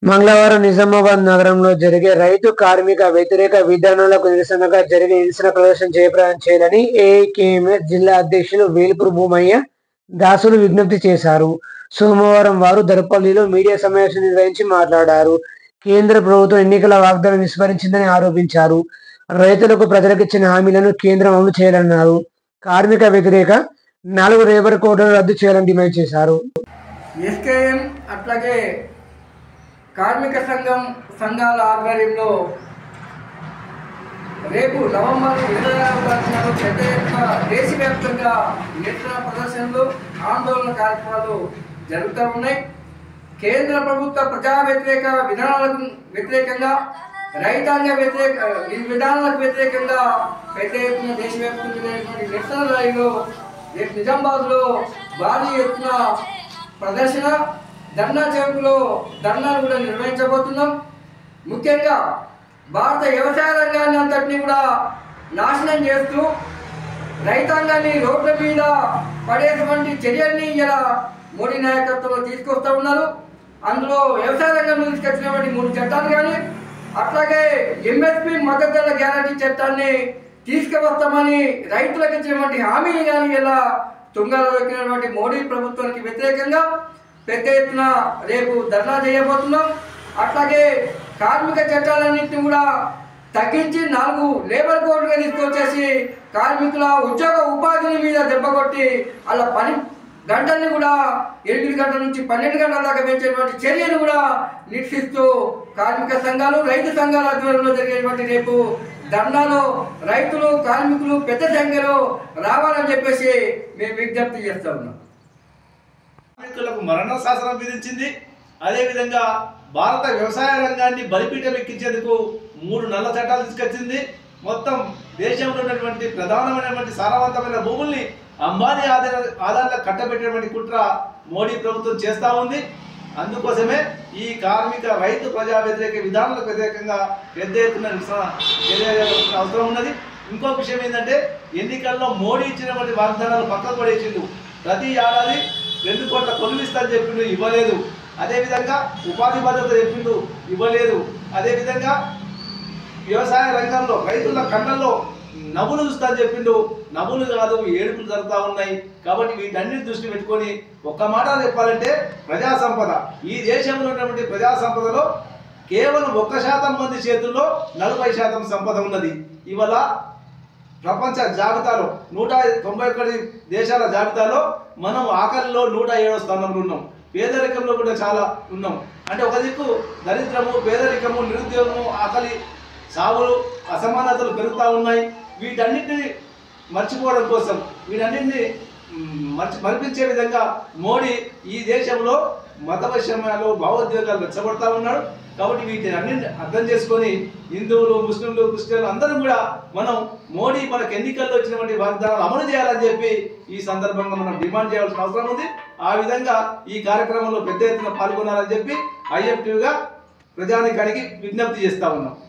మంగళవారం నిజామాబాద్ నగరంలో జరిగే రైతు కార్మిక వ్యతిరేక విధానాలకు నిరసనగా జరిగే నిరసన ప్రదర్శన జయప్రదం చేయాలని ఏఐకేఎంఎస్ జిల్లా అధ్యక్షులు వేల్పూరు భూమయ్య దాసులు విజ్ఞప్తి చేశారు. సోమవారం వారు దర్పల్లిలో మీడియా సమావేశం నిర్వహించి మాట్లాడారు. కేంద్ర ప్రభుత్వం ఎన్నికల వాగ్దానం విస్మరించిందని ఆరోపించారు. రైతులకు ప్రజలకు ఇచ్చిన హామీలను కేంద్రం అమలు చేయాలన్నారు. కార్మిక వ్యతిరేక 4 లేబర్ కోడ్లను రద్దు చేయాలని డిమాండ్ చేశారు. ఎస్కేఎం అట్లాగే కార్మిక సంఘాల ఆధ్వర్యంలో రేపు నవంబర్ 26న పెద్ద ఎత్తున దేశవ్యాప్తంగా నిరసన ప్రదర్శనలు ఆందోళన కార్యక్రమాలు జరుగుతూ ఉన్నాయి. కేంద్ర ప్రభుత్వ ప్రజా వ్యతిరేక విధానాలకు వ్యతిరేకంగా రైతాంగ విధానాలకు వ్యతిరేకంగా పెద్ద ఎత్తున దేశవ్యాప్తంగా నిరసన ర్యాలీలో రేపు నిజామాబాద్లో భారీ ఎత్తున ప్రదర్శన ధర్నా చౌక్లో ధర్నాలు కూడా నిర్వహించబోతున్నాం. ముఖ్యంగా భారత వ్యవసాయ రంగాన్ని అంతటినీ కూడా నాశనం చేస్తూ రైతాంగాన్ని రోడ్ల మీద పడేటువంటి చర్యల్ని ఇలా మోడీ నాయకత్వంలో తీసుకొస్తూ ఉన్నారు. అందులో వ్యవసాయ రంగంలో తీసుకొచ్చినటువంటి 3 చట్టాలు కానీ అట్లాగే ఎంఎస్పి మద్దతు ధర గ్యారంటీ చట్టాన్ని తీసుకువస్తామని రైతులకు ఇచ్చినటువంటి హామీని కానీ ఇలా తుంగలో దొక్కినటువంటి మోడీ ప్రభుత్వానికి వ్యతిరేకంగా పెద్ద ఎత్తున రేపు ధర్నా చేయబోతున్నాం. అట్లాగే కార్మిక చట్టాలన్నింటినీ కూడా తగ్గించి 4 లేబర్ కోడ్లుగా తీసుకొచ్చేసి కార్మికుల ఉద్యోగ ఉపాధిని మీద దెబ్బ కొట్టి అలా పని గంటల్ని కూడా 8 గంటల నుంచి 12 గంటల దాకా పెంచేటువంటి చర్యను కూడా నిరసిస్తూ కార్మిక సంఘాలు రైతు సంఘాల ఆధ్వర్యంలో జరిగేటువంటి రేపు ధర్నాలో రైతులు కార్మికులు పెద్ద సంఖ్యలో రావాలని చెప్పేసి మేము విజ్ఞప్తి చేస్తా ఉన్నాం. కార్మికులకు మరణ శాసనం విధించింది. అదేవిధంగా భారత వ్యవసాయ రంగాన్ని బలిపీఠం ఎక్కించేందుకు 3 నల్ల చట్టాలు తీసుకొచ్చింది. మొత్తం దేశంలో ఉన్నటువంటి ప్రధానమైనటువంటి సారవంతమైన భూముల్ని అంబానీ ఆధారంగా కట్టబెట్టేటువంటి కుట్ర మోడీ ప్రభుత్వం చేస్తూ ఉంది. అందుకోసమే ఈ కార్మిక రైతు ప్రజా వ్యతిరేక విధానాలకు వ్యతిరేకంగా పెద్ద ఎత్తున అవసరం ఉన్నది. ఇంకో విషయం ఏంటంటే ఎన్నికల్లో మోడీ ఇచ్చినటువంటి వాగ్దానాలు పక్కకు పడేసిండు. ప్రతి ఏడాది 2 కోట్ల కొలువు ఇస్తారని చెప్పిండు, ఇవ్వలేదు. అదేవిధంగా ఉపాధి భద్రత చెప్పిండు, ఇవ్వలేదు. అదేవిధంగా వ్యవసాయ రంగంలో రైతుల కళ్ళల్లో నవ్వులు చూస్తారని చెప్పిండు, నవ్వులు కాదు ఏడుపులు జరుగుతూ ఉన్నాయి. కాబట్టి వీటన్నిటి దృష్టి పెట్టుకొని ఒక్క మాట చెప్పాలంటే ప్రజా సంపద, ఈ దేశంలో ఉన్నటువంటి ప్రజా సంపదలో కేవలం 1% మంది చేతుల్లో 40% సంపద ఉన్నది. ఇవాళ ప్రపంచ జాబితాలో 191 దేశాల జాబితాలో మనం ఆకలిలో 107వ స్థానంలో ఉన్నాం. పేదరికంలో కూడా చాలా ఉన్నాం. అంటే ఒక దిక్కు దరిద్రము, పేదరికము, నిరుద్యోగము, ఆకలి, సావులు, అసమానతలు పెరుగుతూ ఉన్నాయి. వీటన్నిటిని మర్చిపోవడం కోసం, వీటన్నిటిని మరిపించే విధంగా మోడీ ఈ దేశంలో మత వైషమ్యాలు, భావోద్వేగాలు రెచ్చగొడతా ఉన్నాడు. కాబట్టి వీటిని అన్నింటినీ అర్థం చేసుకొని హిందువులు, ముస్లింలు, క్రిస్టియన్లు అందరం కూడా మనం మోడీ మనకు ఎన్నికల్లో వచ్చినటువంటి వాగ్దానాలు అమలు చేయాలని చెప్పి ఈ సందర్భంగా మనం డిమాండ్ చేయాల్సిన అవసరం ఉంది. ఆ విధంగా ఈ కార్యక్రమంలో పెద్ద ఎత్తున పాల్గొనాలని చెప్పి ఐఎఫ్టీగా ప్రజానికానికి విజ్ఞప్తి చేస్తూ ఉన్నాం.